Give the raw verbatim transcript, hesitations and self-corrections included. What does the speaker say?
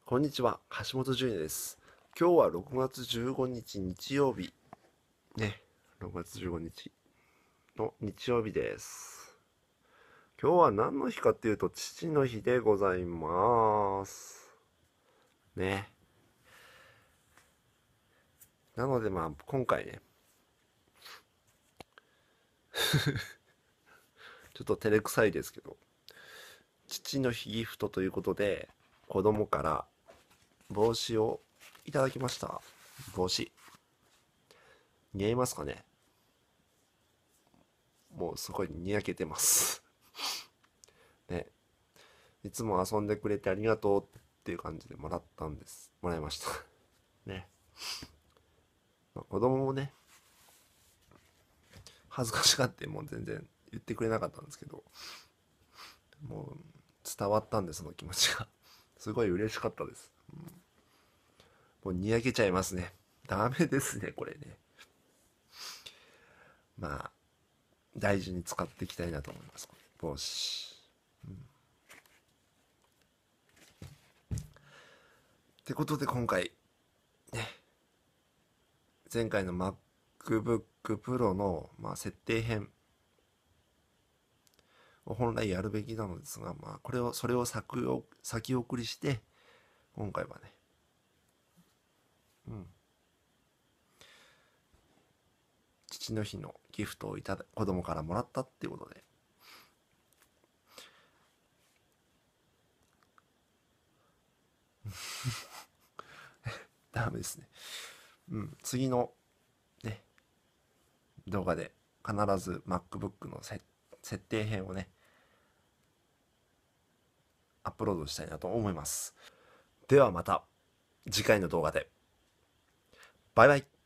こんにちは、橋本純也です。今日はろくがつじゅうごにち日曜日。ね、ろくがつじゅうごにちの日曜日です。今日は何の日かっていうと、父の日でございます。ね。なのでまあ、今回ね、ちょっと照れくさいですけど、父の日ギフトということで、子供から帽子をいただきました。帽子。似合いますかね？もうすごいにやけてます。ね。いつも遊んでくれてありがとうっていう感じでもらったんです。もらいました。ね。まあ、子供もね、恥ずかしがってもう全然言ってくれなかったんですけど、もう伝わったんで、その気持ちが。すごい嬉しかったです。もうにやけちゃいますね。ダメですね、これね。まあ、大事に使っていきたいなと思います。帽子。ってことで今回、ね、前回の MacBook Pro の、まあ、設定編を本来やるべきなのですが、まあ、これを、それを先を先送りして、今回はね、うん、父の日のギフトをいただ子供からもらったっていうことで、ダメですね。うん、次のね、動画で必ず MacBook のせ設定編をね、アップロードしたいなと思います。ではまた次回の動画で。バイバイ。